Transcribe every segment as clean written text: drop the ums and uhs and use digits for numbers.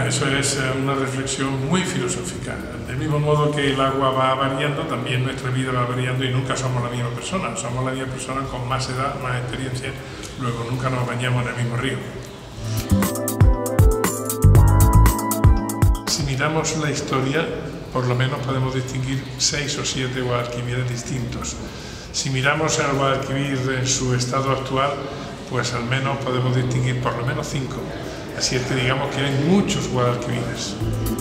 Bueno, eso es una reflexión muy filosófica. Del mismo modo que el agua va variando, también nuestra vida va variando y nunca somos la misma persona. Somos la misma persona con más edad, más experiencia, luego nunca nos bañamos en el mismo río. Si miramos la historia, por lo menos podemos distinguir 6 o 7 Guadalquivires distintos. Si miramos al Guadalquivir en su estado actual, pues al menos podemos distinguir por lo menos 5. Así es que digamos que hay muchos Guadalquivires.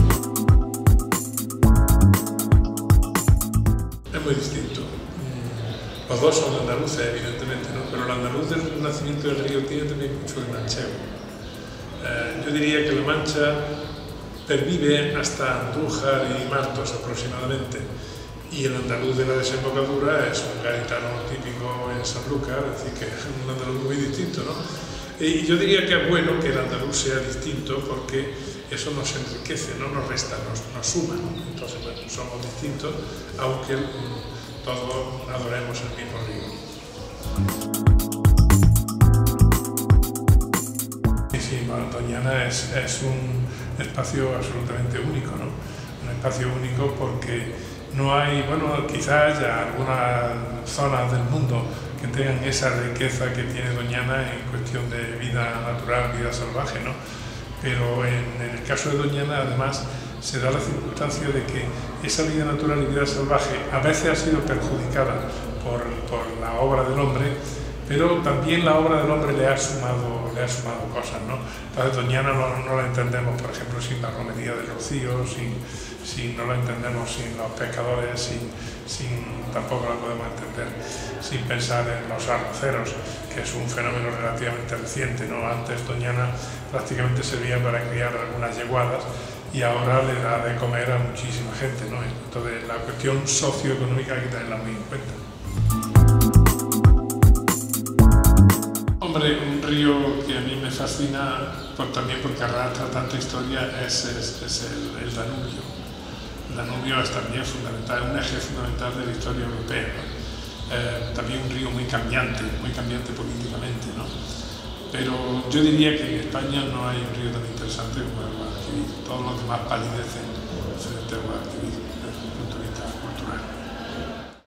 Es muy distinto. Los dos son andaluces, evidentemente, ¿no? Pero el andaluz del nacimiento del río tiene también mucho de manchego. Yo diría que la Mancha pervive hasta Andújar y Martos aproximadamente, y el andaluz de la desembocadura es un gaditano típico en Sanlúcar, es decir, que es un andaluz muy distinto, ¿no? Y yo diría que es bueno que el andaluz sea distinto porque eso nos enriquece, no nos resta, nos suma. Entonces, bueno, somos distintos, aunque todos adoremos el mismo río. Sí, bueno, Doñana es un espacio absolutamente único, ¿no? Un espacio único porque no hay, bueno, quizás haya algunas zonas del mundo que tengan esa riqueza que tiene Doñana en cuestión de vida natural, vida salvaje, ¿no? Pero en el caso de Doñana, además, se da la circunstancia de que esa vida natural y vida salvaje a veces ha sido perjudicada por la obra del hombre, pero también la obra del hombre le ha sumado cosas, ¿no? Entonces Doñana no la entendemos, por ejemplo, sin la romería del Rocío, no la entendemos sin los pescadores, tampoco la podemos entender sin pensar en los arroceros, que es un fenómeno relativamente reciente, ¿no? Antes Doñana prácticamente servía para criar algunas yeguadas y ahora le da de comer a muchísima gente, ¿no? Entonces la cuestión socioeconómica hay que tenerla muy en cuenta. Hombre, un río que a mí me fascina también porque arrastra tanta historia es el Danubio. El Danubio es también fundamental, un eje fundamental de la historia europea, ¿no? También un río muy cambiante políticamente, ¿no? Pero yo diría que en España no hay un río tan interesante como el Guadalquivir. Todos los demás palidecen frente al Guadalquivir.